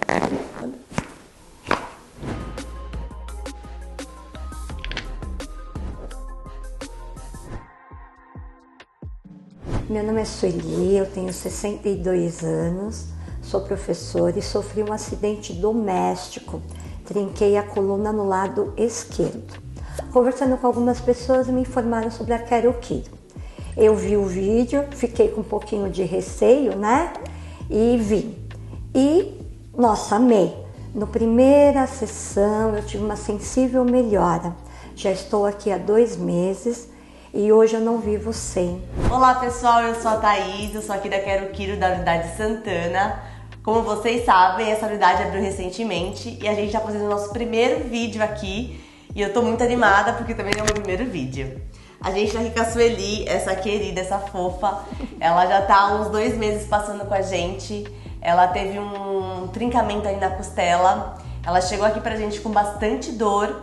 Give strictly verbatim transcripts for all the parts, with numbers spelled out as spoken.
Meu nome é Sueli, eu tenho sessenta e dois anos, sou professora e sofri um acidente doméstico. Trinquei a coluna no lado esquerdo. Conversando com algumas pessoas, me informaram sobre a Quero Quiro. Eu vi o vídeo, fiquei com um pouquinho de receio, né? E vi. E, nossa, amei. Na primeira sessão eu tive uma sensível melhora. Já estou aqui há dois meses e hoje eu não vivo sem. Olá pessoal, eu sou a Thaís, eu sou aqui da Quero Quiro, da unidade Santana. Como vocês sabem, essa unidade abriu recentemente e a gente está fazendo o nosso primeiro vídeo aqui. E eu tô muito animada porque também é o meu primeiro vídeo. A gente tá aqui com a Sueli, essa querida, essa fofa. Ela já tá há uns dois meses passando com a gente. Ela teve um trincamento aí na costela. Ela chegou aqui pra gente com bastante dor.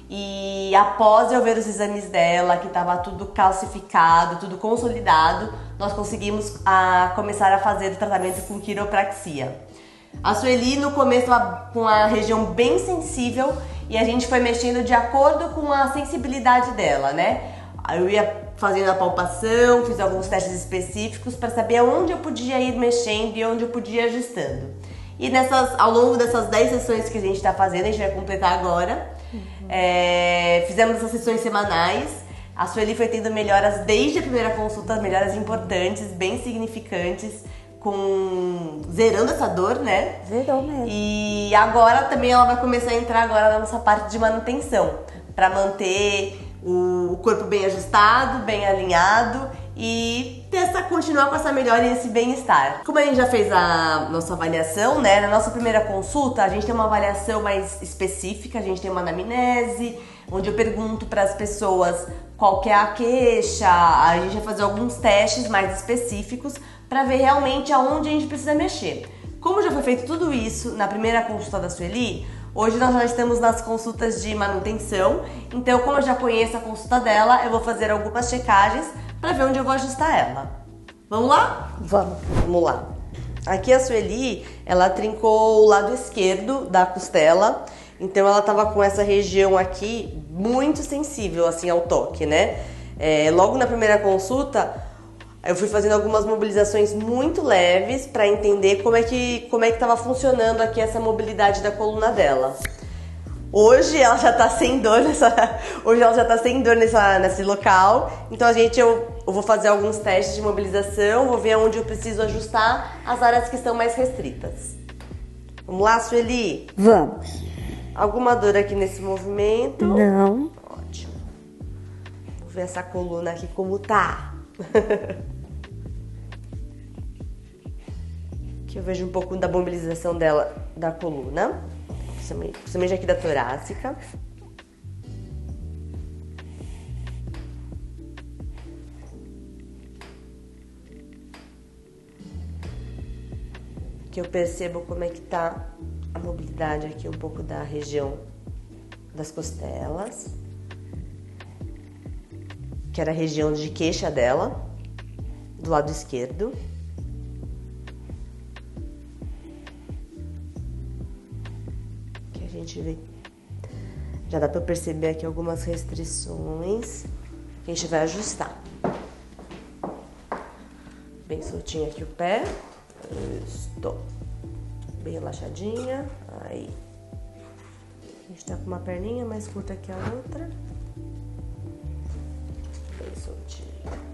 E após eu ver os exames dela, que tava tudo calcificado, tudo consolidado, nós conseguimos a, começar a fazer o tratamento com quiropraxia. A Sueli no começo estava com a região bem sensível e a gente foi mexendo de acordo com a sensibilidade dela, né? Eu ia fazendo a palpação, fiz alguns testes específicos para saber onde eu podia ir mexendo e onde eu podia ir ajustando. E nessas, ao longo dessas dez sessões que a gente está fazendo, a gente vai completar agora, uhum. é, fizemos essas sessões semanais. A Sueli foi tendo melhoras desde a primeira consulta, melhoras importantes, bem significantes, com zerando essa dor, né? Zerou mesmo. E agora também ela vai começar a entrar agora na nossa parte de manutenção, para manter o corpo bem ajustado, bem alinhado e ter essa, continuar com essa melhora e esse bem-estar. Como a gente já fez a nossa avaliação, né? Na nossa primeira consulta a gente tem uma avaliação mais específica, a gente tem uma anamnese, onde eu pergunto para as pessoas qual que é a queixa, a gente vai fazer alguns testes mais específicos para ver realmente aonde a gente precisa mexer. Como já foi feito tudo isso na primeira consulta da Sueli, hoje nós já estamos nas consultas de manutenção, então como eu já conheço a consulta dela, eu vou fazer algumas checagens para ver onde eu vou ajustar ela. Vamos lá? Vamos. Vamos lá. Aqui a Sueli, ela trincou o lado esquerdo da costela, então ela tava com essa região aqui muito sensível assim ao toque, né? É, logo na primeira consulta, eu fui fazendo algumas mobilizações muito leves para entender como é que como é que estava funcionando aqui essa mobilidade da coluna dela. Hoje ela já tá sem dor nessa, hoje ela já tá sem dor nessa, nesse local. Então a gente eu, eu vou fazer alguns testes de mobilização, vou ver onde eu preciso ajustar as áreas que estão mais restritas. Vamos lá, Sueli? Vamos. Alguma dor aqui nesse movimento? Não. Ótimo. Vou ver essa coluna aqui como tá. Aqui eu vejo um pouco da mobilização dela, da coluna, principalmente aqui da torácica. Aqui eu percebo como é que tá a mobilidade aqui um pouco da região das costelas, que era a região de queixa dela, do lado esquerdo. Aqui a gente vê, já dá para perceber aqui algumas restrições que a gente vai ajustar. Bem soltinho aqui o pé, estou bem relaxadinha, aí. A gente tá com uma perninha mais curta que a outra. Bem soltinho.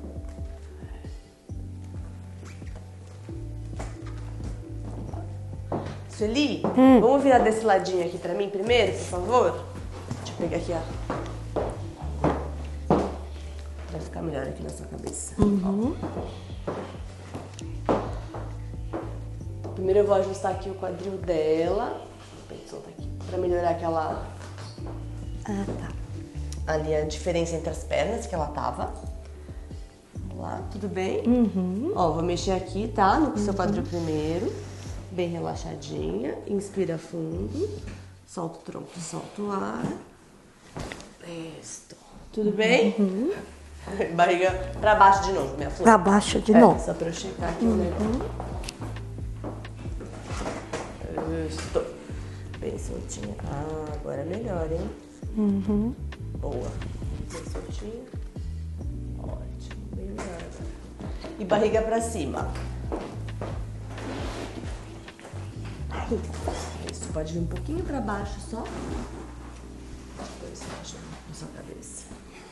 Sueli, hum. vamos virar desse ladinho aqui pra mim primeiro, por favor? Deixa eu pegar aqui, ó. Pra ficar melhor aqui na sua cabeça. Uhum. Primeiro eu vou ajustar aqui o quadril dela. Bem solta aqui. Pra melhorar aquela... Ah, tá. Ali a diferença entre as pernas que ela tava. Vamos lá, tudo bem? Uhum. Ó, vou mexer aqui, tá? No seu quadril primeiro. Bem relaxadinha. Inspira fundo. Solta o tronco, solta o ar. Isso. Tudo bem? Uhum. Barriga pra baixo de novo, minha flor. Pra baixo de é, novo. Só pra eu checar aqui o negócio. Isso. Bem soltinha. Ah, agora é melhor, hein? Uhum. Boa. Bem soltinha. Ótimo, bem melhor. E barriga pra cima. Isso, pode vir um pouquinho pra baixo só. Depois fecha na sua cabeça.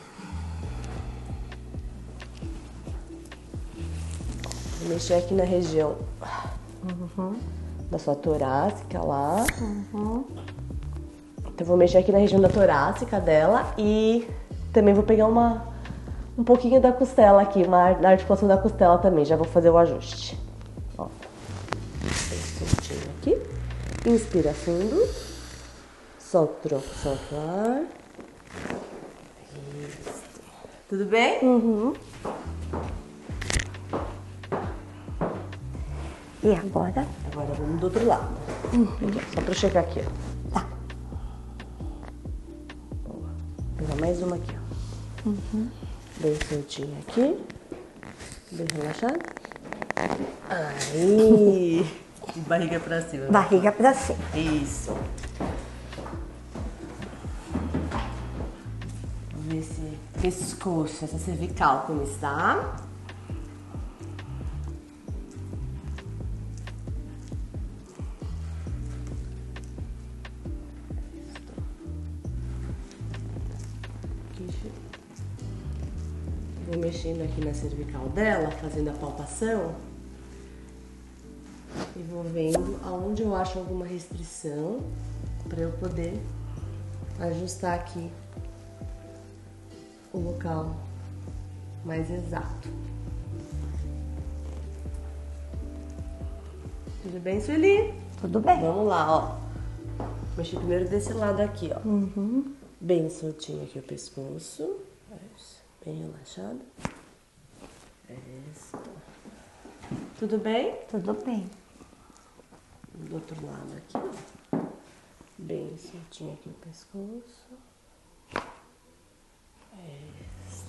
Vou mexer aqui na região uhum. da sua torácica lá. Uhum. Então vou mexer aqui na região da torácica dela e também vou pegar uma, um pouquinho da costela aqui, uma, na articulação da costela também. Já vou fazer o ajuste. Ó. Bem soltinho aqui. Inspira fundo. Solta o tronco, solta o ar. Isso. Tudo bem? Uhum. E agora? Agora vamos do outro lado. Uhum. Só pra eu chegar aqui, ó. Tá. Boa. Vou pegar mais uma aqui, ó. Uhum. Bem soltinha aqui. Bem relaxado. Aí. E barriga pra cima. Barriga pra cima. Isso. Vamos ver esse pescoço, essa cervical, como está. Vou mexendo aqui na cervical dela, fazendo a palpação. E vou vendo aonde eu acho alguma restrição para eu poder ajustar aqui o local mais exato. Tudo bem, Sueli? Tudo bem. Vamos lá, ó. Mexi primeiro desse lado aqui, ó. Uhum. Bem soltinho aqui o pescoço. Bem relaxado. Isso. Tudo bem? Tudo bem. Do outro lado aqui, ó. Bem soltinho aqui o pescoço. Isso.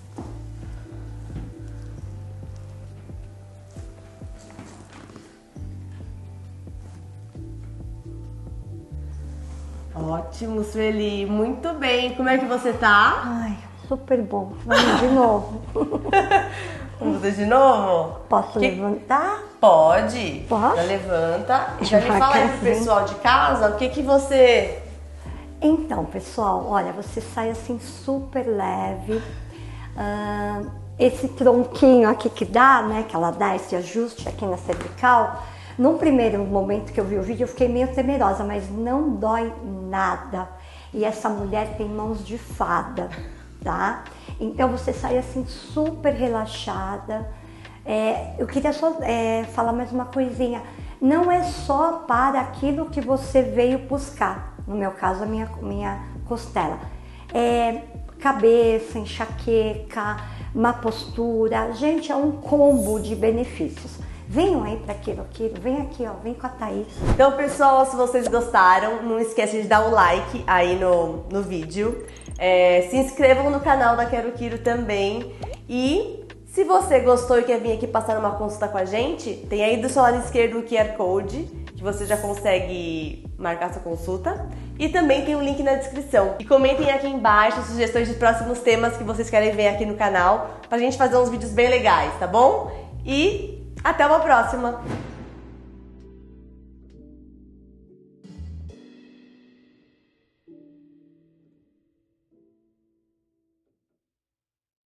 Ótimo, Sueli. Muito bem. Como é que você tá? Ai, super bom. Vamos de novo. Vamos fazer de novo? Posso que... levantar? Pode. Posso? Já levanta. Deixa Já eu me fala aí pro assim. pessoal de casa o que que você... Então, pessoal, olha, você sai assim super leve. Ah, esse tronquinho aqui que dá, né, que ela dá esse ajuste aqui na cervical, num primeiro momento que eu vi o vídeo eu fiquei meio temerosa, mas não dói nada. E essa mulher tem mãos de fada, tá? Então você sai assim super relaxada. É, eu queria só é, falar mais uma coisinha. Não é só para aquilo que você veio buscar. No meu caso, a minha, minha costela. É, cabeça, enxaqueca, má postura. Gente, é um combo de benefícios. Venham aí para Quero Quiro, vem aqui, ó, vem com a Thaís. Então, pessoal, se vocês gostaram, não esquece de dar o like aí no, no vídeo. É, se inscrevam no canal da Quero Quiro também. E se você gostou e quer vir aqui passar uma consulta com a gente, tem aí do seu lado esquerdo um Q R Code, que você já consegue marcar sua consulta. E também tem um link na descrição. E comentem aqui embaixo sugestões de próximos temas que vocês querem ver aqui no canal, pra gente fazer uns vídeos bem legais, tá bom? E até uma próxima!